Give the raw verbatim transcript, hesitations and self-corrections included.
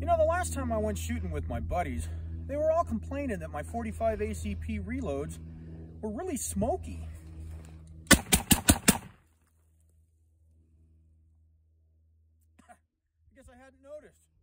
You know, the last time I went shooting with my buddies, they were all complaining that my forty-five A C P reloads were really smoky. I guess I hadn't noticed.